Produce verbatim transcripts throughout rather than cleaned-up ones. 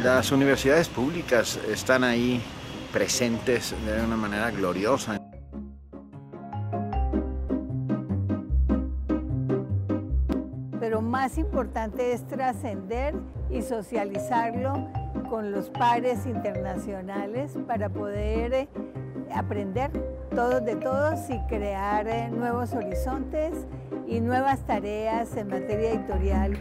Las universidades públicas están ahí presentes de una manera gloriosa. Pero más importante es trascender y socializarlo con los pares internacionales para poder aprender todos de todos y crear nuevos horizontes y nuevas tareas en materia editorial.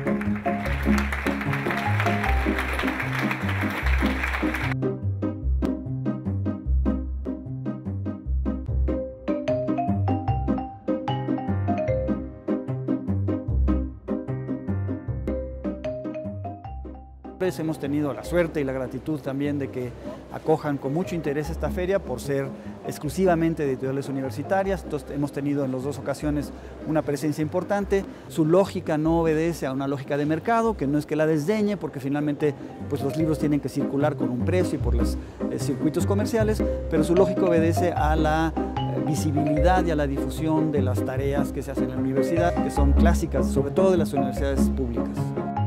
Hemos tenido la suerte y la gratitud también de que acojan con mucho interés esta feria por ser exclusivamente de editoriales universitarias. Entonces, hemos tenido en las dos ocasiones una presencia importante. Su lógica no obedece a una lógica de mercado, que no es que la desdeñe, porque finalmente pues, los libros tienen que circular con un precio y por los eh, circuitos comerciales, pero su lógica obedece a la eh, visibilidad y a la difusión de las tareas que se hacen en la universidad, que son clásicas, sobre todo de las universidades públicas.